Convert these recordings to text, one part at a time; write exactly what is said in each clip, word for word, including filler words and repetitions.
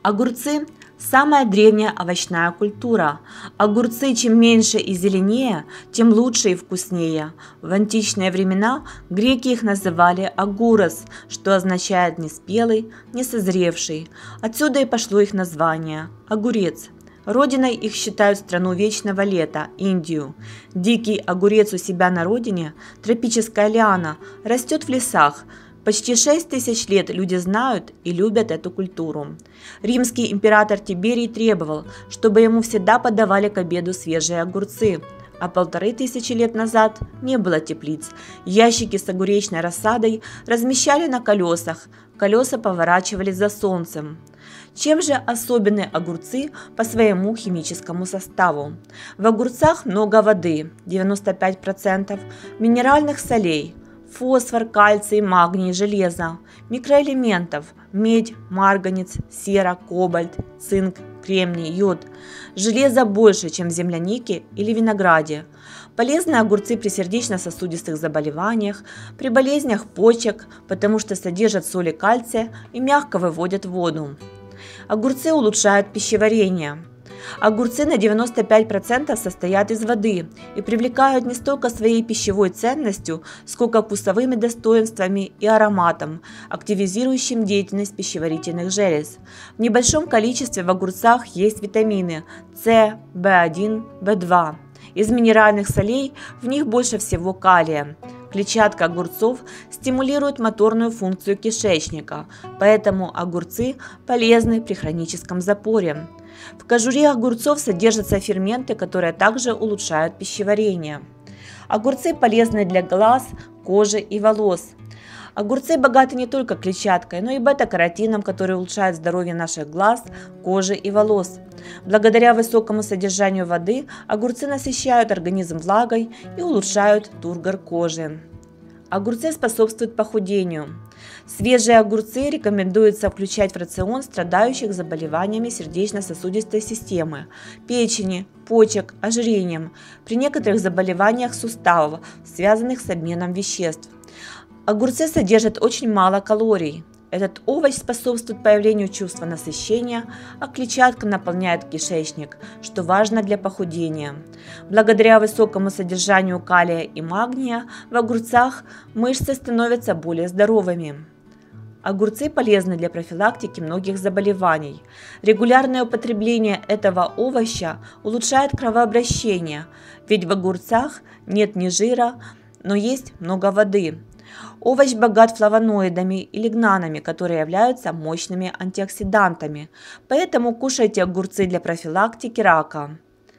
Огурцы – самая древняя овощная культура. Огурцы чем меньше и зеленее, тем лучше и вкуснее. В античные времена греки их называли агурос, что означает неспелый, несозревший. Отсюда и пошло их название – огурец. Родиной их считают страну вечного лета – Индию. Дикий огурец у себя на родине, тропическая лиана, растет в лесах. Почти шесть тысяч лет люди знают и любят эту культуру. Римский император Тиберий требовал, чтобы ему всегда подавали к обеду свежие огурцы, а полторы тысячи лет назад не было теплиц. Ящики с огуречной рассадой размещали на колесах, колеса поворачивались за солнцем. Чем же особенны огурцы по своему химическому составу? В огурцах много воды – девяносто пять процентов, минеральных солей – фосфор, кальций, магний, железо, микроэлементов – медь, марганец, сера, кобальт, цинк, кремний, йод. Железа больше, чем в землянике или винограде. Полезны огурцы при сердечно-сосудистых заболеваниях, при болезнях почек, потому что содержат соли кальция и мягко выводят воду. Огурцы улучшают пищеварение. Огурцы на девяносто пять процентов состоят из воды и привлекают не столько своей пищевой ценностью, сколько вкусовыми достоинствами и ароматом, активизирующим деятельность пищеварительных желез. В небольшом количестве в огурцах есть витамины С, В один, В два. Из минеральных солей в них больше всего калия. Клетчатка огурцов стимулирует моторную функцию кишечника, поэтому огурцы полезны при хроническом запоре. В кожуре огурцов содержатся ферменты, которые также улучшают пищеварение. Огурцы полезны для глаз, кожи и волос. Огурцы богаты не только клетчаткой, но и бета-каротином, который улучшает здоровье наших глаз, кожи и волос. Благодаря высокому содержанию воды огурцы насыщают организм влагой и улучшают тургор кожи. Огурцы способствуют похудению. Свежие огурцы рекомендуется включать в рацион страдающих заболеваниями сердечно-сосудистой системы, печени, почек, ожирением, при некоторых заболеваниях суставов, связанных с обменом веществ. Огурцы содержат очень мало калорий. Этот овощ способствует появлению чувства насыщения, а клетчатка наполняет кишечник, что важно для похудения. Благодаря высокому содержанию калия и магния в огурцах мышцы становятся более здоровыми. Огурцы полезны для профилактики многих заболеваний. Регулярное употребление этого овоща улучшает кровообращение, ведь в огурцах нет ни жира, но есть много воды. Овощ богат флавоноидами и лигнанами, которые являются мощными антиоксидантами, поэтому кушайте огурцы для профилактики рака.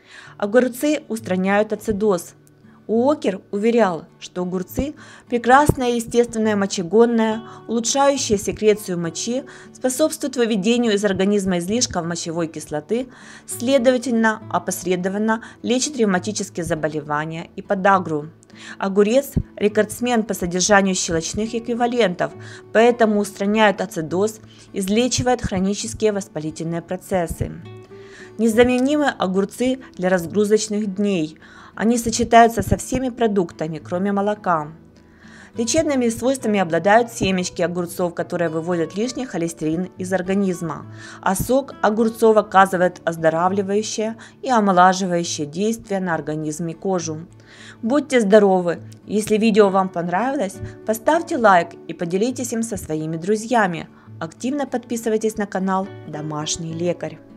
Огурцы устраняют ацидоз. Уокер уверял, что огурцы – прекрасное естественное мочегонное, улучшающее секрецию мочи, способствует выведению из организма излишков мочевой кислоты, следовательно, опосредованно лечит ревматические заболевания и подагру. Огурец – рекордсмен по содержанию щелочных эквивалентов, поэтому устраняет ацидоз, излечивает хронические воспалительные процессы. Незаменимы огурцы для разгрузочных дней. Они сочетаются со всеми продуктами, кроме молока. Лечебными свойствами обладают семечки огурцов, которые выводят лишний холестерин из организма, а сок огурцов оказывает оздоравливающее и омолаживающее действие на организм и кожу. Будьте здоровы! Если видео вам понравилось, поставьте лайк и поделитесь им со своими друзьями. Активно подписывайтесь на канал Домашний лекарь.